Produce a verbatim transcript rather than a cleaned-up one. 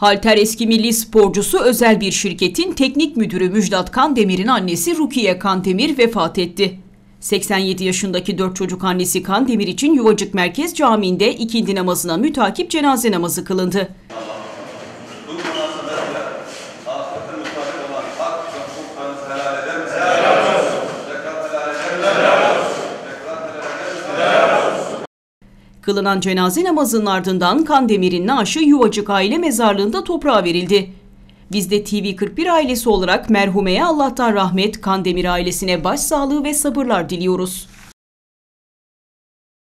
Halter eski milli sporcusu özel bir şirketin teknik müdürü Müjdat Kandemir'in annesi Rukiye Kandemir vefat etti. seksen yedi yaşındaki dört çocuk annesi Kandemir için Yuvacık Merkez Camii'nde ikindi namazına mütakip cenaze namazı kılındı. Kılınan cenaze namazının ardından Kandemir'in naaşı Yuvacık Aile Mezarlığı'nda toprağa verildi. Biz de T V kırk bir ailesi olarak merhumeye Allah'tan rahmet, Kandemir ailesine başsağlığı ve sabırlar diliyoruz.